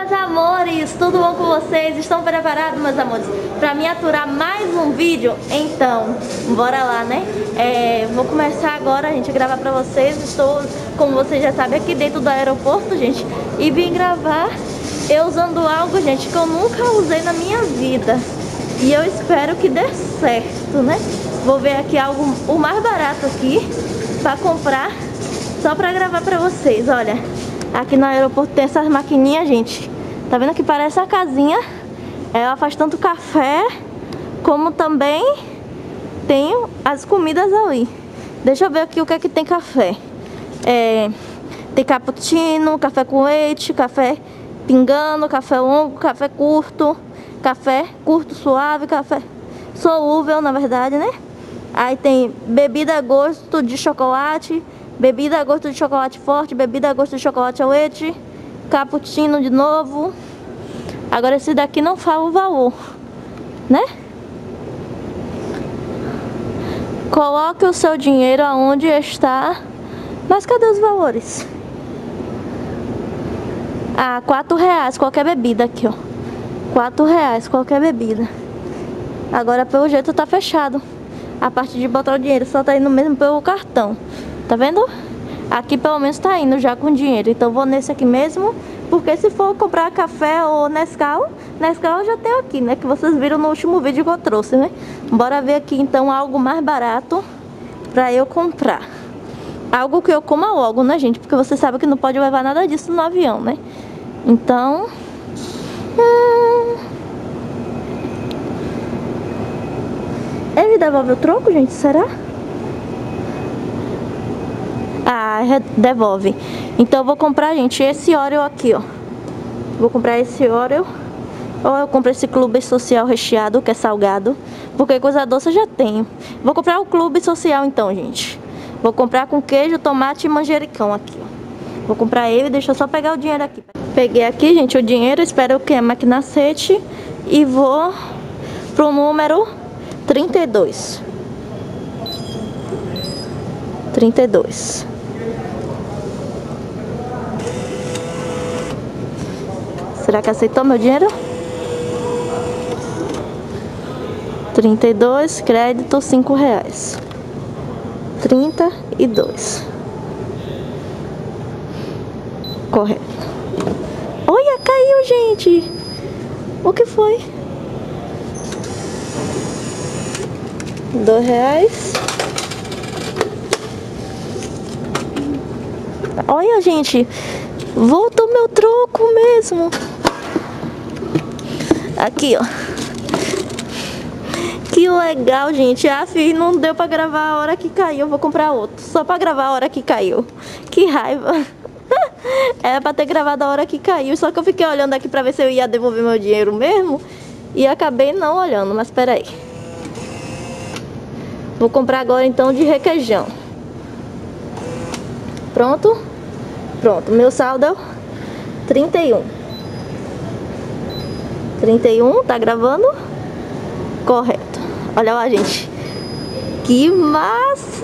meus amores, tudo bom com vocês? Estão preparados, meus amores, para me aturar mais um vídeo? Então, bora lá, né? Vou começar agora, gente, a gravar pra vocês. Estou, como vocês já sabem, aqui dentro do aeroporto, gente, e vim gravar eu usando algo, gente, que eu nunca usei na minha vida. E eu espero que dê certo, né? Vou ver aqui algo, o mais barato aqui, pra comprar, só pra gravar pra vocês, olha. Aqui no aeroporto tem essas maquininhas, gente. Tá vendo que parece a casinha? Ela faz tanto café, como também tem as comidas ali. Deixa eu ver aqui o que é que tem café. Tem cappuccino, café com leite, café pingando, café longo, café curto suave, café solúvel, na verdade, né? Aí tem bebida a gosto de chocolate, bebida a gosto de chocolate forte, bebida a gosto de chocolate ao leite, cappuccino de novo. Agora esse daqui não fala o valor, né? Coloque o seu dinheiro aonde está. Mas cadê os valores? Ah, R$4 qualquer bebida aqui, ó. R$4 qualquer bebida. Agora pelo jeito tá fechado. A parte de botar o dinheiro só tá indo mesmo pelo cartão. Tá vendo? Aqui pelo menos tá indo já com dinheiro. Então vou nesse aqui mesmo. Porque se for comprar café ou Nescau eu já tenho aqui, né? Que vocês viram no último vídeo que eu trouxe, né? Bora ver aqui então algo mais barato pra eu comprar. Algo que eu coma logo, né, gente? Porque você sabe que não pode levar nada disso no avião, né? Então... Ele devolve o troco, gente? Será? Ah, devolve. Então eu vou comprar, gente, esse Oreo aqui, ó. Vou comprar esse Oreo. Ou eu compro esse clube social recheado, que é salgado. Porque coisa doce eu já tenho. Vou comprar o clube social então, gente. Vou comprar com queijo, tomate e manjericão aqui, ó. Vou comprar ele, deixa eu só pegar o dinheiro aqui. Peguei aqui, gente, o dinheiro. Espero que a máquina aceite. E vou pro número 32. Será que aceitou meu dinheiro? 32, crédito R$5. 32. Correto. Olha, caiu, gente. O que foi? R$2. Olha, gente, voltou meu troco mesmo. Aqui, ó. Que legal, gente. Não deu pra gravar a hora que caiu. Eu vou comprar outro, só pra gravar a hora que caiu. Que raiva. Era pra ter gravado a hora que caiu. Só que eu fiquei olhando aqui pra ver se eu ia devolver meu dinheiro mesmo. E acabei não olhando, mas peraí. Vou comprar agora então de requeijão. Pronto? Pronto, meu saldo é 31. 31, tá gravando? Correto. Olha lá, gente. Que massa!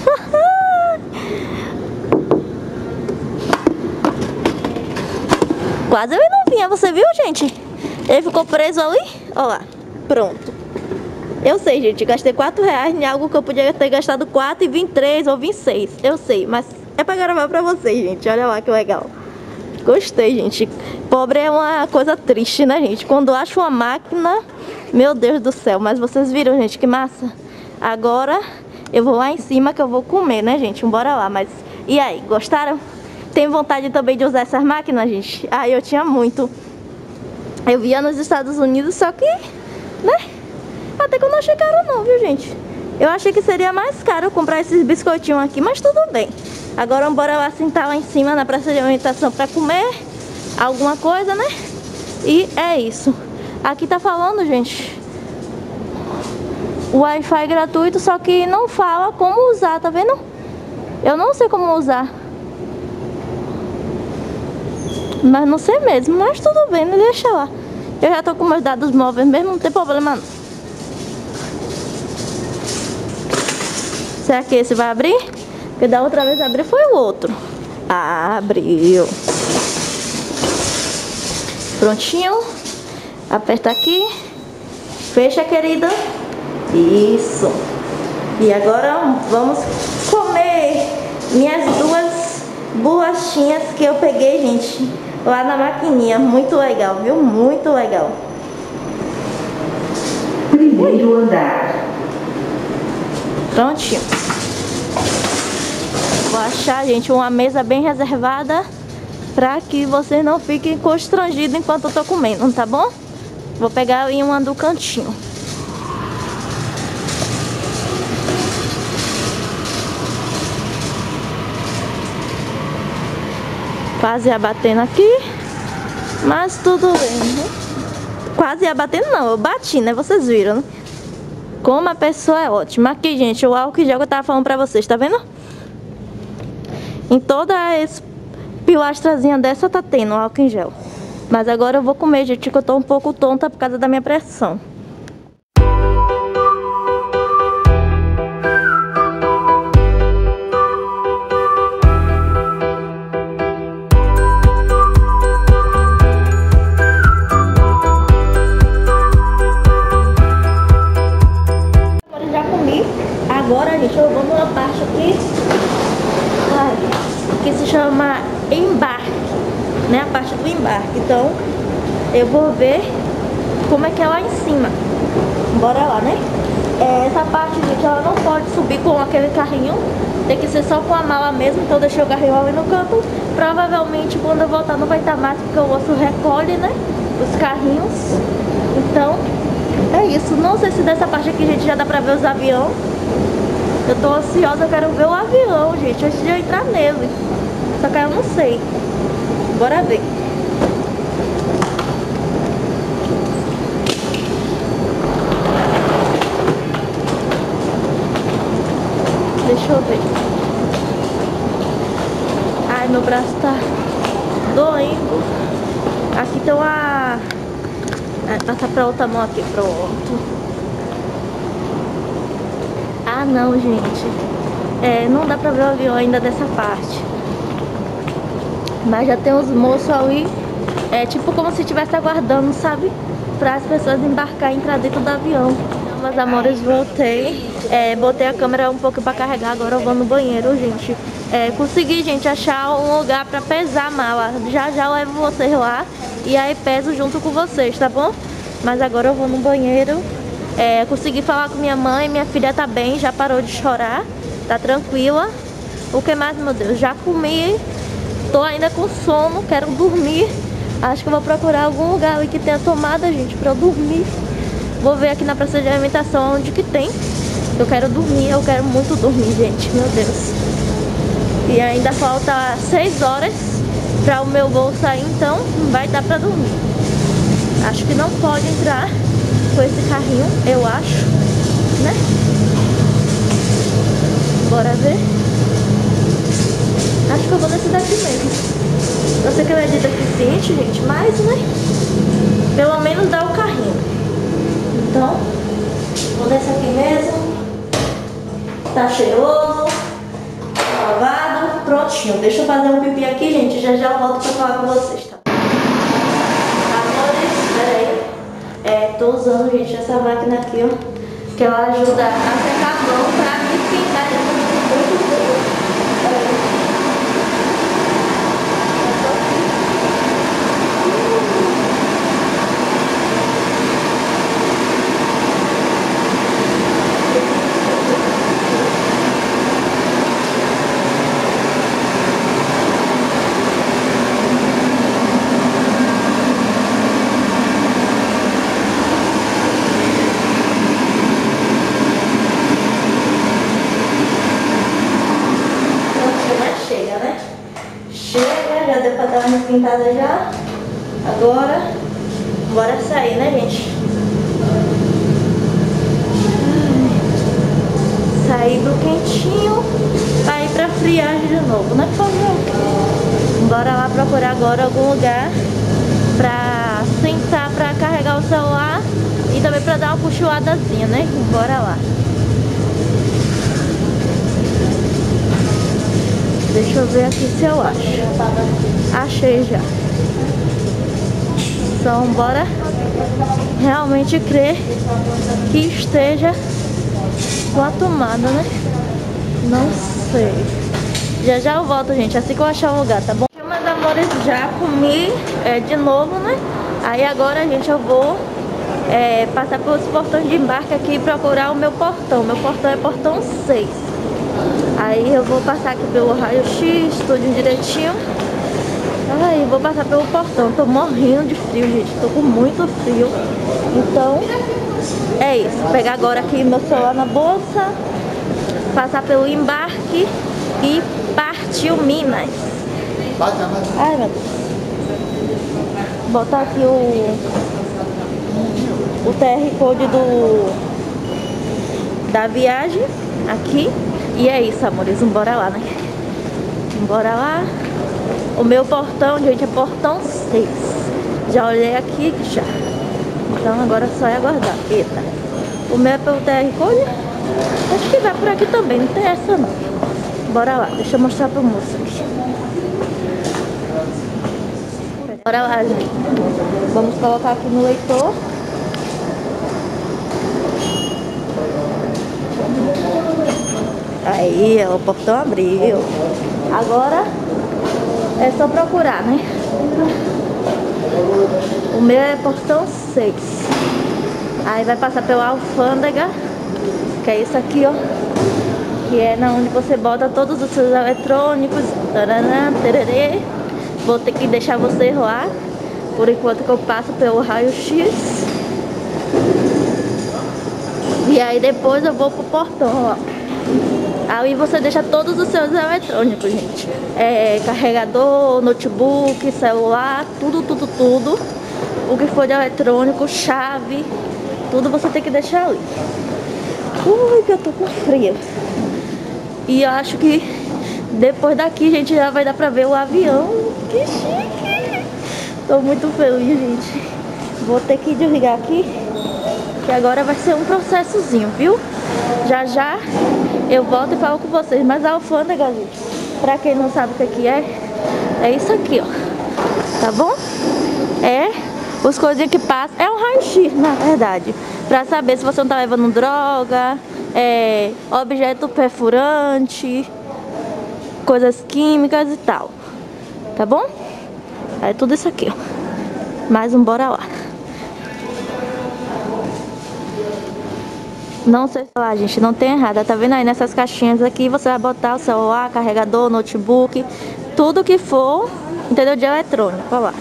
Quase ele não vinha, você viu, gente? Ele ficou preso ali. Olha lá, pronto. Eu sei, gente, gastei R$4 em algo que eu podia ter gastado 4 e vim 3 ou vim 6. Eu sei, mas é pra gravar pra vocês, gente. Olha lá que legal. Gostei, gente. Pobre é uma coisa triste, né, gente? Quando acho uma máquina, meu Deus do céu. Mas vocês viram, gente, que massa? Agora eu vou lá em cima que eu vou comer, né, gente? Bora lá, mas... E aí, gostaram? Tem vontade também de usar essas máquinas, gente? Ah, eu tinha muito. Eu via nos Estados Unidos, só que, né? Até que eu não achei caro não, viu, gente? Eu achei que seria mais caro comprar esses biscoitinhos aqui, mas tudo bem. Agora bora lá sentar lá em cima na praça de alimentação pra comer alguma coisa, né? E é isso. Aqui tá falando, gente, o Wi-Fi gratuito, só que não fala como usar, tá vendo? Eu não sei como usar. Mas não sei mesmo, mas tudo bem, né? Deixa lá. Eu já tô com meus dados móveis mesmo, não tem problema não. Será que esse vai abrir? Porque da outra vez abrir foi o outro. Ah, abriu. Prontinho. Aperta aqui. Fecha, querida. Isso. E agora vamos comer minhas duas bolachinhas que eu peguei, gente, lá na maquininha. Muito legal, viu? Muito legal. Primeiro andar. Prontinho. Vou achar, gente, uma mesa bem reservada pra que vocês não fiquem constrangidos enquanto eu tô comendo, tá bom? Vou pegar em uma do cantinho. Quase ia batendo aqui, mas tudo bem, né? Quase ia batendo não, eu bati, né? Vocês viram, né? Como a pessoa é ótima. Aqui, gente, o álcool gel que eu tava falando pra vocês, tá vendo? Em toda essa pilastrazinha dessa tá tendo álcool em gel. Mas agora eu vou comer, gente, que eu tô um pouco tonta por causa da minha pressão. Agora, gente, eu vou numa parte aqui que se chama embarque, né? A parte do embarque. Então, eu vou ver como é que é lá em cima. Bora lá, né? Essa parte, gente, ela não pode subir com aquele carrinho. Tem que ser só com a mala mesmo. Então, deixei o carrinho ali no canto. Provavelmente, quando eu voltar, não vai estar mais, porque o osso recolhe, né? Os carrinhos. Então, é isso. Não sei se dessa parte aqui, gente, já dá pra ver os aviões. Eu tô ansiosa, eu quero ver o avião, gente, antes de eu entrar nele. Só que eu não sei. Bora ver. Deixa eu ver. Ai, meu braço tá doendo. Aqui tem uma... Passar pra outra mão aqui, pronto. Ah, não, gente. Não dá pra ver o avião ainda dessa parte. Mas já tem uns moços ali. Tipo como se estivesse aguardando, sabe? Para as pessoas embarcarem e entrar dentro do avião. Então, meus amores, voltei. Botei a câmera um pouco pra carregar. Agora eu vou no banheiro, gente. Consegui, gente, achar um lugar pra pesar a mala. Já já eu levo vocês lá. E aí peso junto com vocês, tá bom? Mas agora eu vou no banheiro. Consegui falar com minha mãe, minha filha tá bem, já parou de chorar, tá tranquila. O que mais, meu Deus? Já comi, tô ainda com sono, quero dormir. Acho que eu vou procurar algum lugar ali que tenha tomada, gente, pra eu dormir. Vou ver aqui na praça de alimentação onde que tem. Eu quero dormir, eu quero muito dormir, gente, meu Deus. E ainda falta 6 horas pra o meu voo sair, então não vai dar pra dormir. Acho que não pode entrar com esse carrinho, eu acho, né? Bora ver. Acho que eu vou nesse daqui mesmo. Eu sei que ele é de deficiente, gente, mas, né? Pelo menos dá o carrinho. Então, vou nesse aqui mesmo. Tá cheiroso, lavado, prontinho. Deixa eu fazer um pipi aqui, gente. Já já eu volto pra falar com vocês, tá? Tô usando, gente, essa máquina aqui, ó, que ela ajuda a secar a mão pra me pintar muito bem. Já deu pra dar uma pintada já. Agora, bora sair, né, gente? Sair do quentinho pra ir pra friagem de novo, né, por favor? Bora lá procurar agora algum lugar pra sentar, pra carregar o celular e também pra dar uma cochiladazinha, né? Bora lá. Deixa eu ver aqui se eu acho. Achei já. Então bora realmente crer que esteja com a tomada, né? Não sei. Já já eu volto, gente, assim que eu achar o lugar, tá bom? Meus amores, já comi de novo, né? Aí agora, gente, eu vou passar pelos portões de embarque aqui e procurar o meu portão. Meu portão é portão 6. Aí eu vou passar aqui pelo raio-x, tudo direitinho. Aí vou passar pelo portão. Tô morrendo de frio, gente. Tô com muito frio. Então, é isso. Vou pegar agora aqui meu celular na bolsa, passar pelo embarque e partiu Minas. Ai, meu Deus. Botar aqui o TR Code da viagem aqui. E é isso, amores. Bora lá, né? Bora lá. O meu portão, gente, é portão 6. Já olhei aqui já. Então agora só é aguardar. Eita. O meu é pelo TR Code? Acho que vai por aqui também. Não tem essa não. Bora lá. Deixa eu mostrar pro moço aqui. Bora lá, gente. Vamos colocar aqui no leitor. Aí, ó, o portão abriu. Agora é só procurar, né? O meu é portão 6. Aí vai passar pela alfândega, que é isso aqui, ó. Que é na onde você bota todos os seus eletrônicos. Taranã, tererê. Vou ter que deixar vocês lá, por enquanto que eu passo pelo raio-x. E aí depois eu vou pro portão, ó. Aí você deixa todos os seus eletrônicos, gente. Carregador, notebook, celular, tudo. O que for de eletrônico, chave, tudo você tem que deixar ali. Ui, que eu tô com frio. E eu acho que depois daqui, gente, já vai dar pra ver o avião. Que chique! Tô muito feliz, gente. Vou ter que desligar aqui, que agora vai ser um processozinho, viu? Já já eu volto e falo com vocês. Mas a alfândega, gente, pra quem não sabe o que é isso aqui, ó. Tá bom? Os coisinhas que passam. É um raio-x, na verdade. Pra saber se você não tá levando droga, objeto perfurante, coisas químicas e tal. Tá bom? É tudo isso aqui, ó. Mais um bora lá. Não sei falar, gente, não tem errado. Tá vendo aí nessas caixinhas aqui? Você vai botar o celular, carregador, notebook, tudo que for, entendeu? De eletrônico, olha lá.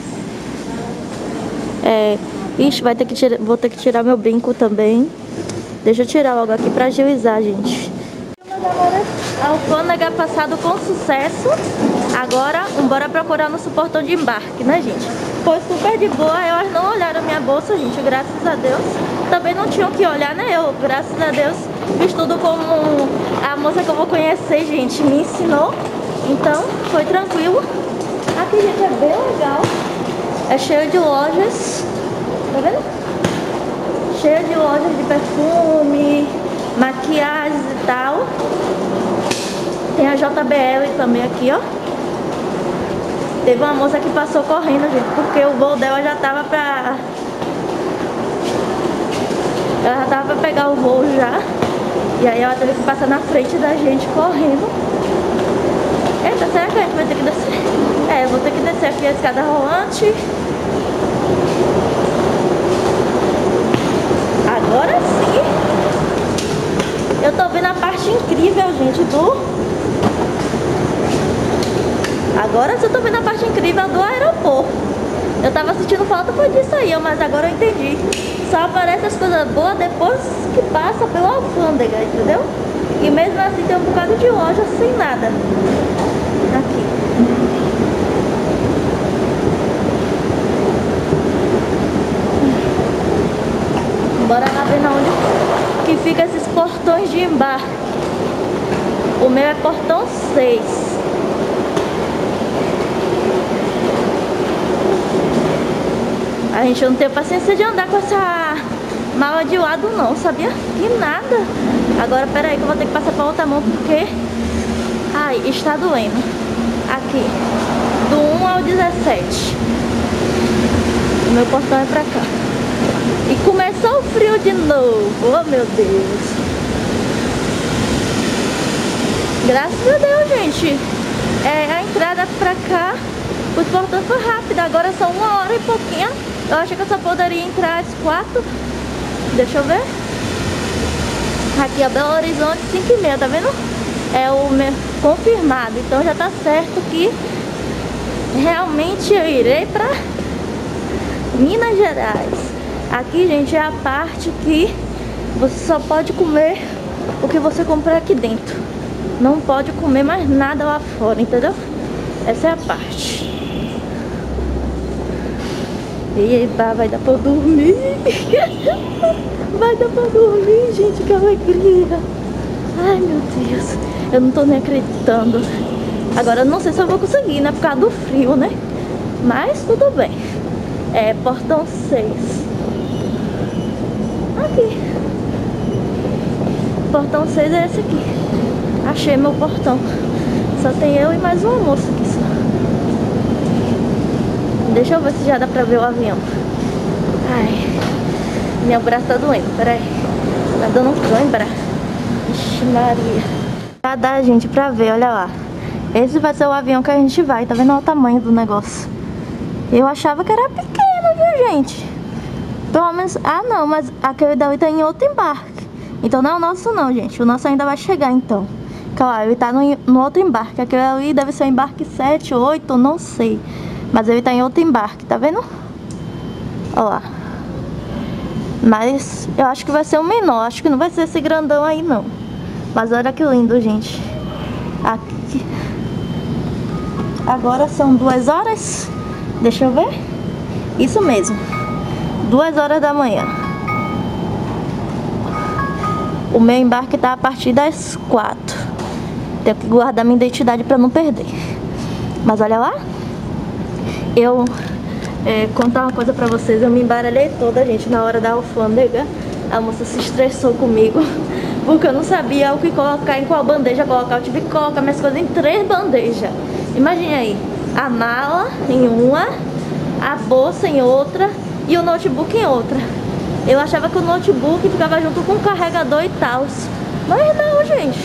Ixi, vou ter que tirar meu brinco também. Deixa eu tirar logo aqui pra agilizar, gente. Meus amores, a alfândega passado com sucesso. Agora, bora procurar nosso portão de embarque, né, gente? Foi super de boa, elas não olharam minha bolsa, gente, graças a Deus. Também não tinham que olhar, né? Eu, graças a Deus, fiz tudo como a moça que eu vou conhecer, gente, me ensinou. Então, foi tranquilo. Aqui, gente, é bem legal. É cheio de lojas, tá vendo? Cheio de lojas de perfume, maquiagens e tal. Tem a JBL também aqui, ó. Teve uma moça que passou correndo, gente, porque o voo dela já tava pra... Ela já tava pra pegar o voo já. E aí ela teve que passar na frente da gente correndo. Eita, será que a gente vai ter que descer? Eu vou ter que descer aqui a escada rolante. Agora sim. Eu tô vendo a parte incrível, gente, Agora eu tô vendo a parte incrível do aeroporto. Eu tava sentindo falta foi disso aí, mas agora eu entendi. Só aparece as coisas boas depois que passa pela alfândega, entendeu? E mesmo assim tem um bocado de loja sem nada. Aqui. Bora lá ver onde que fica esses portões de embarque. O meu é portão 6. A gente não tem paciência de andar com essa mala de lado não, sabia? Que nada. Agora, peraí que eu vou ter que passar pra outra mão porque... Ai, está doendo. Aqui. Do 1 ao 17. O meu portão é pra cá. E começou o frio de novo. Oh, meu Deus. Graças a Deus, gente. A entrada pra cá, os portões foi rápida. Agora são 1h e pouquinho. Eu achei que eu só poderia entrar às 4. Deixa eu ver. Aqui é Belo Horizonte, 5h30, tá vendo? É o meu confirmado. Então já tá certo que realmente eu irei pra Minas Gerais. Aqui, gente, é a parte que você só pode comer o que você comprar aqui dentro. Não pode comer mais nada lá fora, entendeu? Essa é a parte. Eita, vai dar pra dormir. Vai dar pra dormir, gente, que alegria. Ai, meu Deus. Eu não tô nem acreditando. Agora eu não sei se eu vou conseguir, né? Por causa do frio, né? Mas tudo bem. É portão 6. Aqui. Portão 6 é esse aqui. Achei meu portão. Só tem eu e mais uma moça aqui só. Deixa eu ver se já dá pra ver o avião. Ai, meu braço tá doendo, peraí. Tá dando cãibra. Ixi, Maria. Já dá, gente, pra ver, olha lá. Esse vai ser o avião que a gente vai. Tá vendo o tamanho do negócio? Eu achava que era pequeno, viu, gente? Pelo menos... Ah, não, mas aquele dali tá em outro embarque. Então não é o nosso não, gente. O nosso ainda vai chegar, então. Claro, ele tá no outro embarque. Aquele ali deve ser o embarque 7, 8, não sei. Mas ele tá em outro embarque, tá vendo? Olha lá. Mas eu acho que vai ser o menor. Acho que não vai ser esse grandão aí, não. Mas olha que lindo, gente. Aqui. Agora são 2 horas. Deixa eu ver. Isso mesmo. 2 horas da manhã. O meu embarque tá a partir das 4. Tenho que guardar minha identidade pra não perder. Mas olha lá. Eu contar uma coisa pra vocês. Eu me embaralhei toda, gente, na hora da alfândega. A moça se estressou comigo porque eu não sabia o que colocar, em qual bandeja colocar. Eu tive que colocar minhas coisas em 3 bandejas. Imagine aí. A mala em uma, a bolsa em outra e o notebook em outra. Eu achava que o notebook ficava junto com o carregador e tal. Mas não, gente.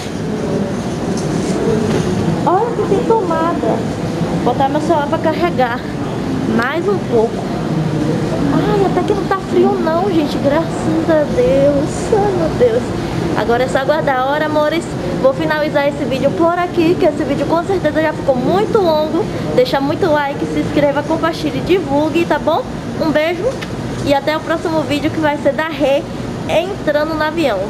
Olha que tem tomada. Vou botar meu celular pra carregar. Mais um pouco. Ai, até que não tá frio não, gente. Graças a Deus. Ai, meu Deus. Agora é só aguardar a hora, amores. Vou finalizar esse vídeo por aqui, que esse vídeo com certeza já ficou muito longo. Deixa muito like, se inscreva, compartilhe, divulgue, tá bom? Um beijo e até o próximo vídeo, que vai ser da Rê entrando no avião.